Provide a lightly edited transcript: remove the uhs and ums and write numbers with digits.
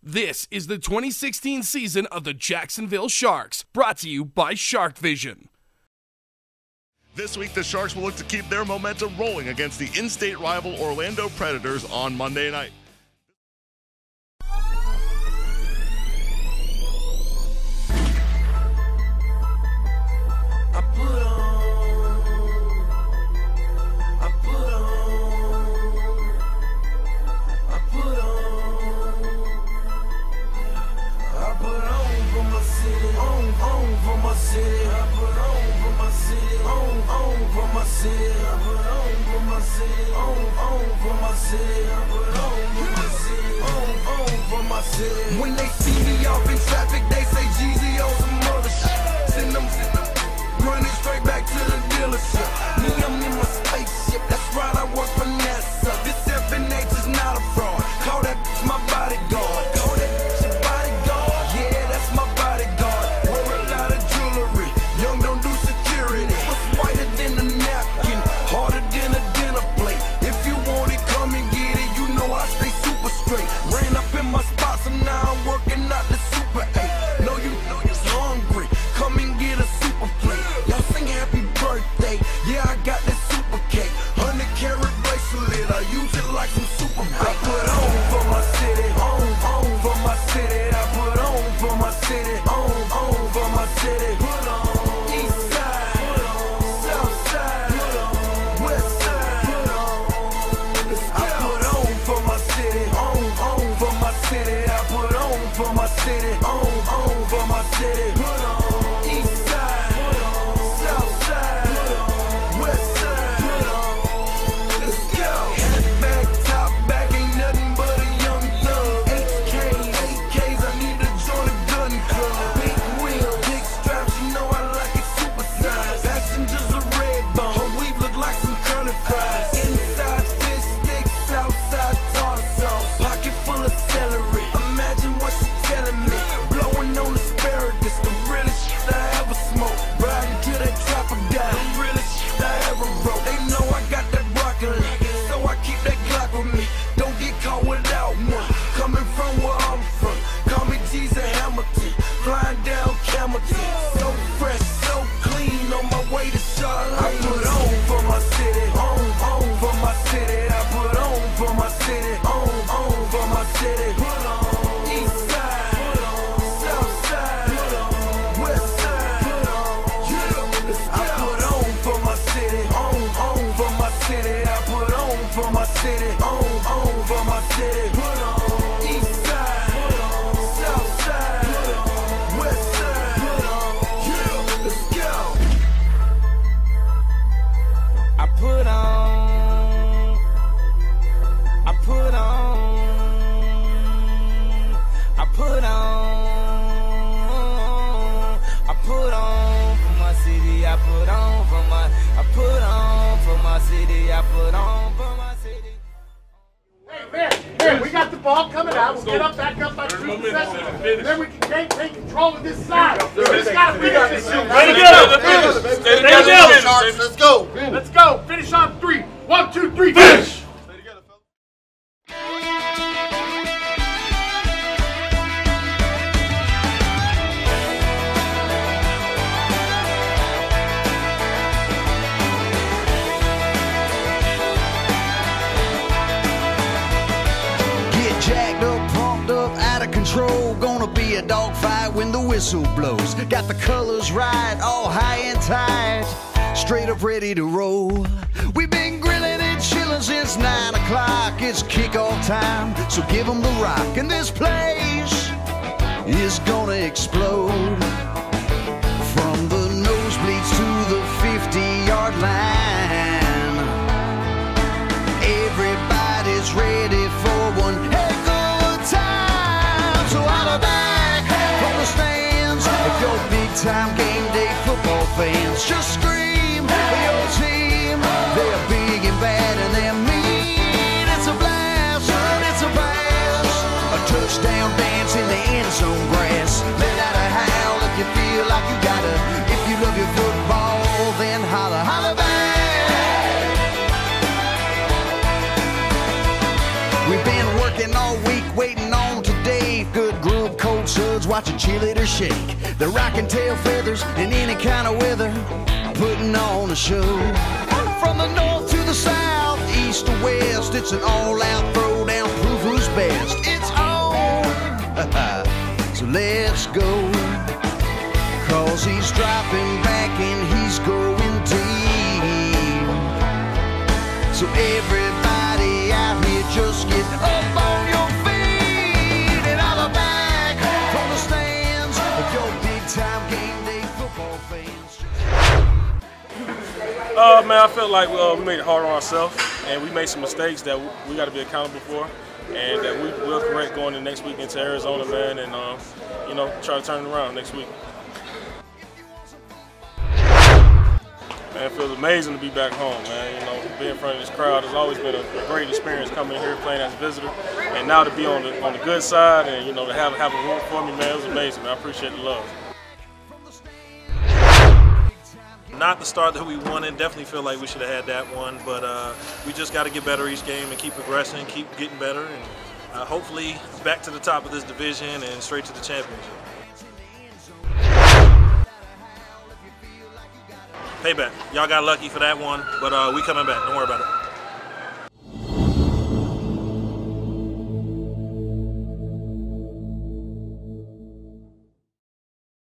This is the 2016 season of the Jacksonville Sharks, brought to you by Shark Vision. This week, the Sharks will look to keep their momentum rolling against the in-state rival Orlando Predators on Monday night. When they see me off in traffic, they say Jeezy on some other shit. Send them, running straight back to the dealership. Me, I'm in my spaceship, that's right, I work for NASA. This FNH is not a fraud. Call that bitch my bodyguard. Call that bitch your bodyguard. Yeah, that's my bodyguard. Wear a lot of jewelry. Young don't do security. What's whiter than a napkin? Harder than a dinner plate. If you want it, come and get it. You know I stay super straight. Ran up in my spot, so now I'm working out the Super 8. Know you're hungry. Come and get a super plate. Y'all sing happy birthday. Yeah, I got that super cake. 100-carat bracelet. I use it like some super bait. I put on for my city. On for my city. I put on for my city. On for my city. Put on. East side. Put on. South side. Put on. West side. Put on. I put on for my city. On for my city. I put on for my city. On for my city. Put on. East side. Put on. South side. Put on. West side. Put on. Let's go. Back, top back, ain't nothing but a young thug. AKs, I need to join a gun club. Big wheel, big straps, you know I like it super size. Passengers a red bone, her weave look like some curly fries. Inside fish sticks, outside tartar sauce. Pocket full of celery, imagine what she's telling me. Blowing on asparagus, the realest shit I ever smoked. Riding to that trapper guy, the realest shit I ever wrote. They know I got that broccoli, so I keep that Glock with me. Don't get caught without one. Coming from where I'm from, call me Jesus Hamilton. Flying down Camelton, so fresh, so clean, on my way to Charlotte. I put on for my city, on for my city. I put on for my city, on for my city. Put on. East side, put on. South side, put on. West side, put on. Yeah, I put on for my city, on for my city. I put on for my city, on for my city. Put on. East side, put on. South side, put on. West side, put on. Yeah, let's go. I put on, I put on, I put on, I put on for my city, I put on for my, I put on for my city, I put on for my city. Hey, we got the ball coming out. We'll get up back up by 2 seconds. Then we can take control of this side. We just got to finish this shit. Let's go. Let's go. Finish on 3. 1, 2, 3, finish. Jacked up, pumped up, out of control. Gonna be a dogfight when the whistle blows. Got the colors right, all high and tight. Straight up ready to roll. We've been grilling and chilling since 9 o'clock. It's kickoff time, so give 'em the rock. And this place is gonna explode. From the nosebleeds to the 50-yard line. Everybody's ready for one heck of a time. So holler back from the stands if you're big-time game day football fans. Just scream for your team. They're big and bad and they're mean. It's a blast, it's a pass. A touchdown dance in the end zone grass. Let out a howl if you feel like you gotta. If you love your football, then holler, holler back. We've been working all week, waiting on today. watching cheerleaders shake. They're rocking tail feathers in any kind of weather, putting on a show. From the north to the south, east to west, it's an all-out throwdown, prove who's best. It's on, so let's go. 'Cause he's dropping back and he's going deep. So everybody out here just get up on your feet and holler back from the stands of your big-time game day football fans. Man, I felt like we made it hard on ourselves, and we made some mistakes that we got to be accountable for, and that we will correct going into next week into Arizona, man, and you know, try to turn it around next week. Man, it feels amazing to be back home, man. You know, being in front of this crowd has always been a great experience coming here playing as a visitor, and now to be on the good side and, you know, to have a room for me, man, it was amazing, man. I appreciate the love. Not the start that we wanted. Definitely feel like we should have had that one, but we just got to get better each game and keep progressing, keep getting better, and hopefully back to the top of this division and straight to the championship. Payback. Y'all got lucky for that one, but we coming back. Don't worry about it.